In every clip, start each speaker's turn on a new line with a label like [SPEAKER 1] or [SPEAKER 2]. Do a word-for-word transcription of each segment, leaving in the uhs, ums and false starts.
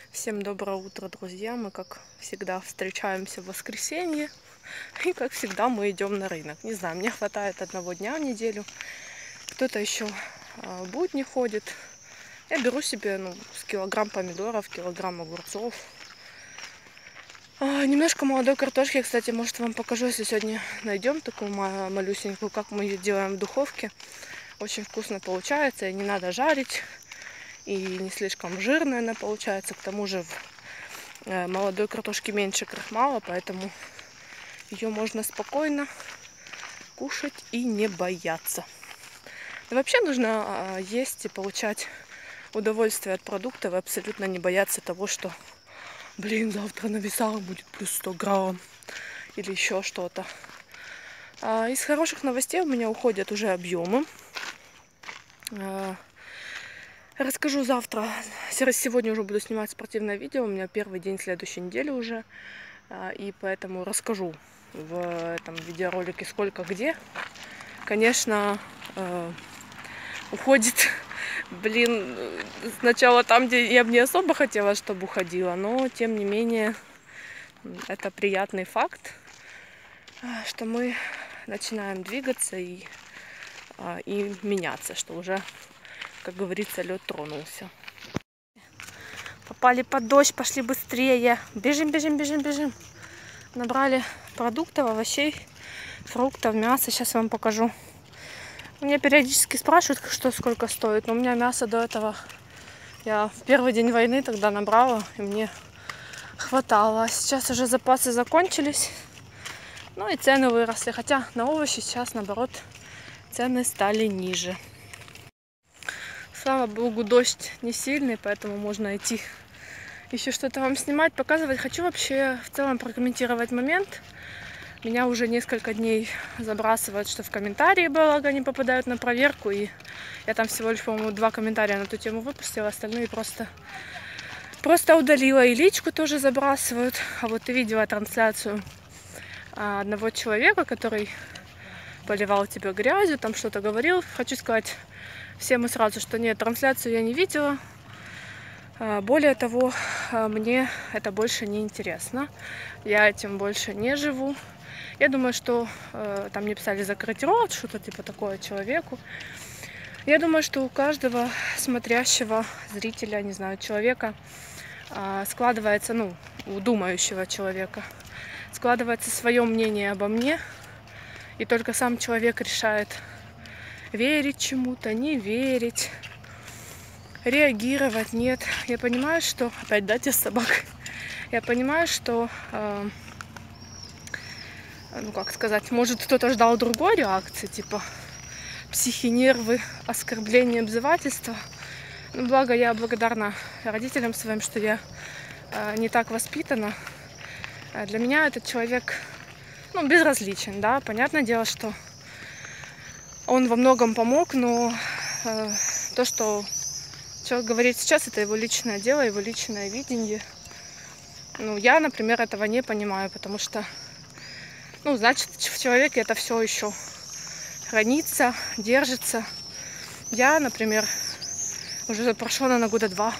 [SPEAKER 1] Всем доброе утро, друзья! Мы, как всегда, встречаемся в воскресенье. И, как всегда, мы идем на рынок. Не знаю, мне хватает одного дня в неделю. Кто-то еще в будни ходит. Я беру себе ну, с килограмм помидоров, килограмм огурцов. А, немножко молодой картошки, кстати, может, вам покажу, если сегодня найдем такую малюсенькую, как мы ее делаем в духовке. Очень вкусно получается, и не надо жарить. И не слишком жирная она получается. К тому же в молодой картошке меньше крахмала, поэтому ее можно спокойно кушать и не бояться. Да вообще нужно есть и получать удовольствие от продуктов и абсолютно не бояться того, что, блин, завтра на весах будет плюс сто грамм или еще что-то. Из хороших новостей у меня уходят уже объемы. Расскажу завтра. Сегодня уже буду снимать спортивное видео. У меня первый день следующей недели уже. И поэтому расскажу в этом видеоролике сколько где. Конечно, уходит, блин, сначала там, где я бы не особо хотела, чтобы уходила. Но, тем не менее, это приятный факт, что мы начинаем двигаться и, и меняться, что уже, как говорится, лед тронулся. Попали под дождь, пошли быстрее. Бежим, бежим, бежим, бежим. Набрали продуктов, овощей, фруктов, мяса. Сейчас вам покажу. Меня периодически спрашивают, что сколько стоит. Но у меня мясо до этого я в первый день войны тогда набрала, и мне хватало. А сейчас уже запасы закончились. Ну и цены выросли. Хотя на овощи сейчас, наоборот, цены стали ниже. Слава богу, дождь не сильный, поэтому можно идти еще что-то вам снимать, показывать. Хочу вообще в целом прокомментировать момент. Меня уже несколько дней забрасывают, что в комментарии благо не попадают на проверку. И я там всего лишь, по-моему, два комментария на эту тему выпустила, остальные просто, просто удалила. И личку тоже забрасывают. А вот ты видела трансляцию одного человека, который поливал тебя грязью, там что-то говорил. Хочу сказать всем и сразу, что нет, трансляцию я не видела. Более того, мне это больше не интересно. Я этим больше не живу. Я думаю, что э, там мне писали закрыть рот, что-то типа такое человеку. Я думаю, что у каждого смотрящего зрителя, не знаю, человека э, складывается, ну, у думающего человека, складывается свое мнение обо мне. И только сам человек решает, верить чему-то, не верить, реагировать, нет. Я понимаю, что... Опять дайте собак. Я понимаю, что... Э, ну, как сказать, может, кто-то ждал другой реакции, типа психи, нервы, оскорбления, обзывательства. Ну, благо, я благодарна родителям своим, что я э, не так воспитана. Для меня этот человек, ну, безразличен, да. Понятное дело, что он во многом помог, но э, то, что человек говорит сейчас, это его личное дело, его личное видение. Ну, я, например, этого не понимаю, потому что, ну, значит, в человеке это все еще хранится, держится. Я, например, уже прошло, наверное, года два.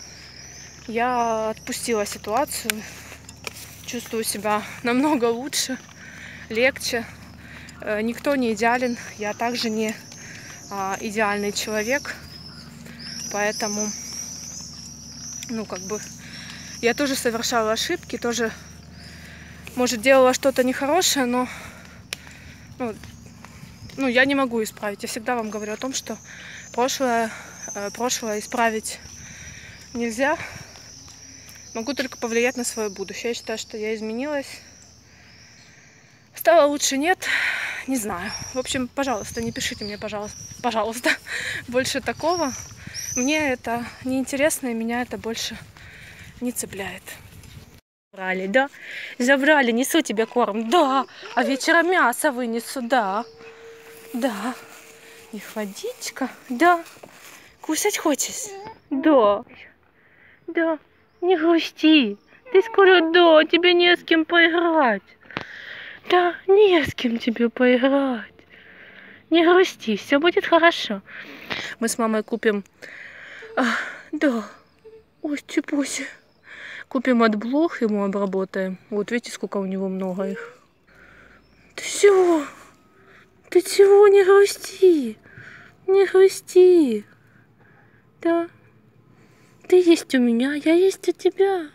[SPEAKER 1] Я отпустила ситуацию, чувствую себя намного лучше, легче. Никто не идеален, я также не а, идеальный человек, поэтому, ну, как бы, я тоже совершала ошибки, тоже, может, делала что-то нехорошее, но, ну, ну, я не могу исправить. Я всегда вам говорю о том, что прошлое, э, прошлое исправить нельзя. Могу только повлиять на свое будущее. Я считаю, что я изменилась. Стало лучше, нет? Не знаю. В общем, пожалуйста, не пишите мне, пожалуйста, пожалуйста, больше такого. Мне это неинтересно, и меня это больше не цепляет. Забрали, да? Забрали, несу тебе корм, да. А вечером мясо вынесу, да. Да. Их водичка, да. Кушать хочешь? Да. Да. Не грусти. Ты скоро, да, тебе не с кем поиграть. Да, не с кем тебе поиграть. Не грусти, все будет хорошо. Мы с мамой купим... А, да. Ой, чепуся. Купим от блох, ему обработаем. Вот видите, сколько у него много их. Ты чего? Ты чего? Не грусти. Не грусти. Да. Ты есть у меня, я есть у тебя.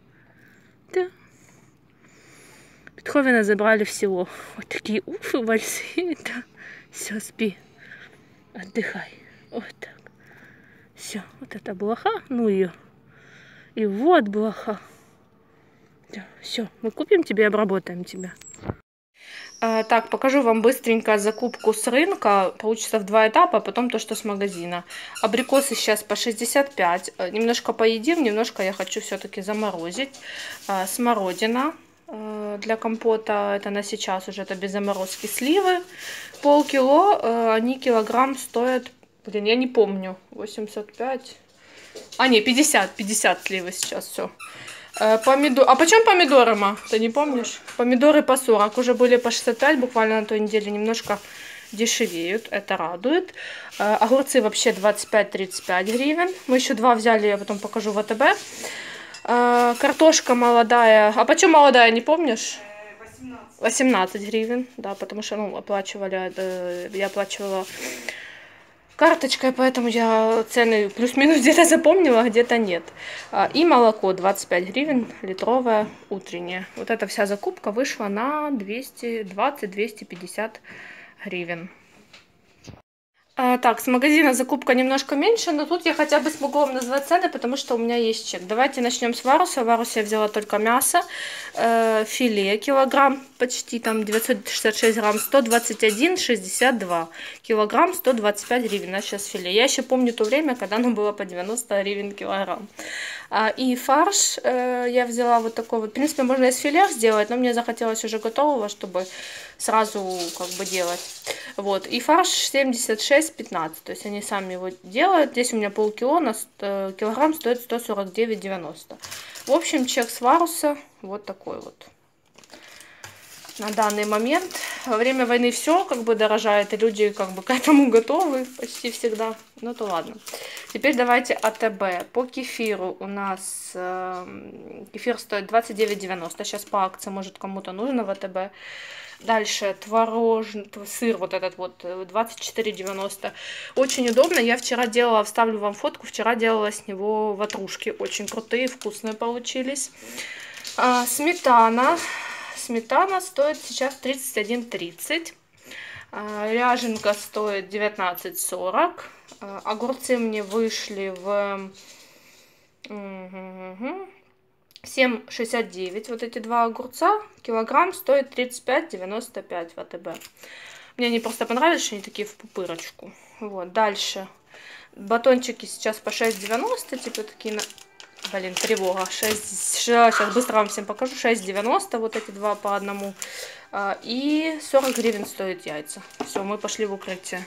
[SPEAKER 1] Да. Бетховена забрали всего. Вот такие уфы большие. Да. Все, спи. Отдыхай. Вот так. Все, вот это блоха, ну ее. И вот блоха. Да, все, мы купим тебе и обработаем тебя. А, так, покажу вам быстренько закупку с рынка. Получится в два этапа, потом то, что с магазина. Абрикосы сейчас по шестьдесят пять. Немножко поедим, немножко я хочу все-таки заморозить. А, смородина а, для компота. Это на сейчас уже, это без заморозки. Сливы полкило. А, они килограмм стоят, блин, я не помню, восемьдесят пять. А, не, пятьдесят, пятьдесят сливы сейчас, все. Помидор... А почем помидоры, ма? Ты не помнишь? Помидоры по сорок. Уже были по шестьдесят пять, буквально на той неделе немножко дешевеют. Это радует. Огурцы вообще двадцать пять тридцать пять гривен. Мы еще два взяли, я потом покажу в АТБ. Картошка молодая. А почем молодая, не помнишь? восемнадцать. восемнадцать гривен, да, потому что, ну, оплачивали, я оплачивала карточкой, поэтому я цены плюс-минус где-то запомнила, где-то нет. И молоко двадцать пять гривен, литровое, утреннее. Вот эта вся закупка вышла на двести двадцать — двести пятьдесят гривен. А, так, с магазина закупка немножко меньше, но тут я хотя бы смогу вам назвать цены, потому что у меня есть чек. Давайте начнем с варуса. Варуса я взяла только мясо, э, филе килограмм, почти там девятьсот шестьдесят шесть грамм, сто двадцать один шестьдесят два килограмм, сто двадцать пять гривен. А сейчас филе. Я еще помню то время, когда оно было по девяносто гривен килограмм. А, и фарш э, я взяла вот такой вот. В принципе, можно из филе сделать, но мне захотелось уже готового, чтобы сразу как бы делать. Вот. И фарш семьдесят шесть пятнадцать. То есть они сами его делают. Здесь у меня полкило на сто, килограмм стоит сто сорок девять девяносто. В общем, чек с варуса вот такой вот. На данный момент. Во время войны все как бы дорожает, и люди как бы к этому готовы почти всегда. Ну то ладно. Теперь давайте АТБ. По кефиру у нас э, кефир стоит двадцать девять девяносто. Сейчас по акции, может, кому-то нужно в АТБ. Дальше творожный сыр, вот этот вот, двадцать четыре девяносто. Очень удобно. Я вчера делала, вставлю вам фотку, вчера делала с него ватрушки. Очень крутые, вкусные получились. А, сметана. Сметана стоит сейчас тридцать один тридцать. А, ряженка стоит девятнадцать сорок. А, огурцы мне вышли в семь шестьдесят девять. Вот эти два огурца. Килограмм стоит тридцать пять девяносто пять в АТБ. Мне они просто понравились, что они такие в пупырочку. Вот, дальше. Батончики сейчас по шесть девяносто, типа такие на... Блин, тревога. шесть... Сейчас быстро вам всем покажу. шесть девяносто, вот эти два по одному. И сорок гривен стоят яйца. Все, мы пошли в укрытие.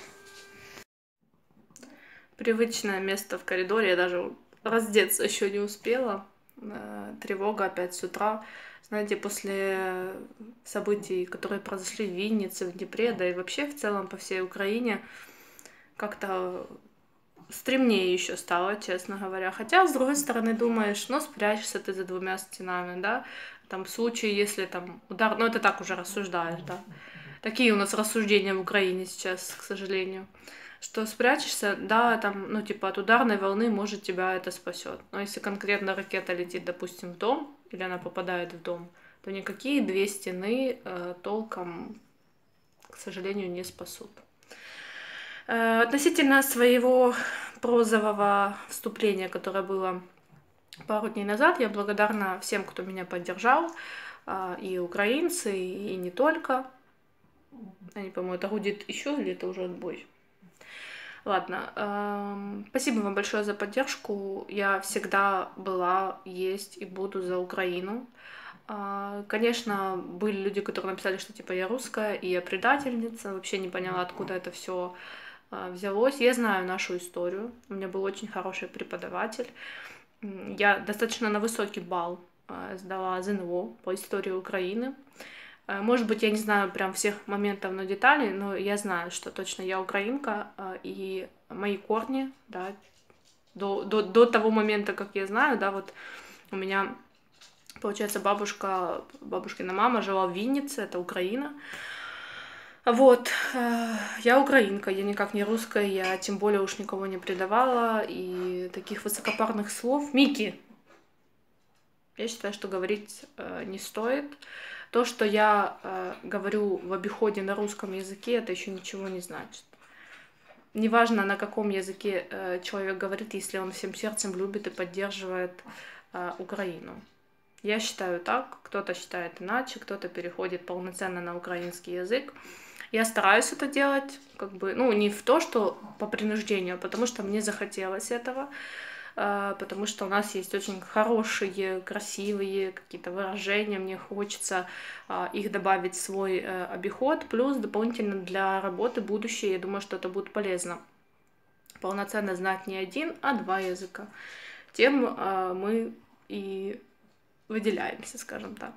[SPEAKER 1] Привычное место в коридоре. Я даже раздеться еще не успела. Тревога опять с утра. Знаете, после событий, которые произошли в Виннице, в Днепре, да и вообще в целом по всей Украине, как-то стремнее еще стало, честно говоря. Хотя, с другой стороны, думаешь, ну, спрячешься ты за двумя стенами, да, там, в случае, если там удар, ну, это так уже рассуждаешь, да. Такие у нас рассуждения в Украине сейчас, к сожалению. Что спрячешься, да, там, ну, типа, от ударной волны, может, тебя это спасет. Но если конкретно ракета летит, допустим, в дом, или она попадает в дом, то никакие две стены э, толком, к сожалению, не спасут. Э, относительно своего прозового вступления, которое было пару дней назад, я благодарна всем, кто меня поддержал, э, и украинцы, и, и не только. Я не помню, это будет еще или это уже отбой? Ладно, эм, спасибо вам большое за поддержку. Я всегда была, есть и буду за Украину. Э, конечно, были люди, которые написали, что типа я русская и я предательница. Вообще не поняла, откуда это все э, взялось. Я знаю нашу историю. У меня был очень хороший преподаватель. Я достаточно на высокий балл э, сдала ЗНО по истории Украины. Может быть, я не знаю прям всех моментов, но деталей, но я знаю, что точно я украинка, и мои корни, да, до, до, до того момента, как я знаю, да, вот у меня Получается, бабушка, бабушкина мама жила в Виннице, это Украина. Вот, э, я украинка, я никак не русская, я тем более уж никого не предавала, и таких высокопарных слов... Мики! Я считаю, что говорить э, не стоит. То, что я э, говорю в обиходе на русском языке, это еще ничего не значит. Неважно, на каком языке э, человек говорит, если он всем сердцем любит и поддерживает э, Украину. Я считаю так, кто-то считает иначе, кто-то переходит полноценно на украинский язык. Я стараюсь это делать, как бы, ну, не в то, что по принуждению, а потому что мне захотелось этого, потому что у нас есть очень хорошие, красивые какие-то выражения, мне хочется их добавить в свой обиход, плюс дополнительно для работы будущее, я думаю, что это будет полезно. Полноценно знать не один, а два языка. Тем мы и выделяемся, скажем так.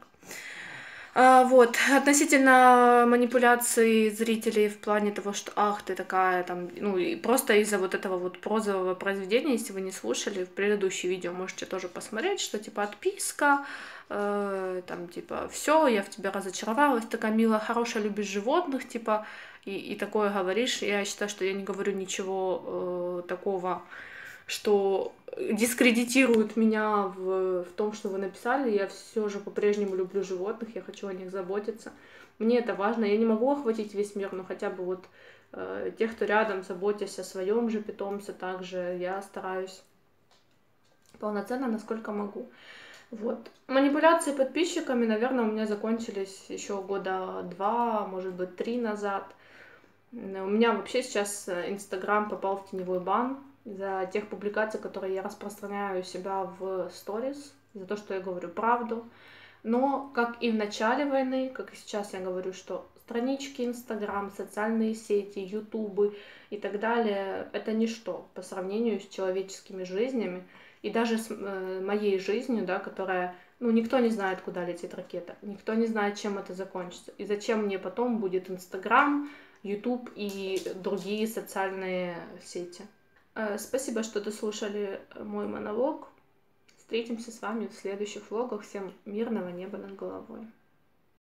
[SPEAKER 1] А, вот, относительно манипуляций зрителей в плане того, что ах, ты такая, там, ну, и просто из-за вот этого вот прозового произведения, если вы не слушали, в предыдущее видео можете тоже посмотреть, что, типа, отписка, э, там, типа, все, я в тебя разочаровалась, такая милая, хорошая, любишь животных, типа, и, и такое говоришь. Я считаю, что я не говорю ничего э, такого, что дискредитирует меня в, в том, что вы написали. Я все же по-прежнему люблю животных, я хочу о них заботиться. Мне это важно. Я не могу охватить весь мир, но хотя бы вот э, тех, кто рядом, заботясь о своем же питомце, также я стараюсь полноценно, насколько могу. Вот. Манипуляции подписчиками, наверное, у меня закончились еще года два, может быть, три назад. У меня вообще сейчас Инстаграм попал в теневой бан за тех публикаций, которые я распространяю себя в сторис, за то, что я говорю правду. Но, как и в начале войны, как и сейчас я говорю, что странички Инстаграм, социальные сети, Ютубы и так далее, это ничто по сравнению с человеческими жизнями. И даже с э, моей жизнью, да, которая, ну, никто не знает, куда летит ракета, никто не знает, чем это закончится. И зачем мне потом будет Инстаграм, Ютуб и другие социальные сети. Спасибо, что дослушали мой монолог. Встретимся с вами в следующих влогах. Всем мирного неба над головой.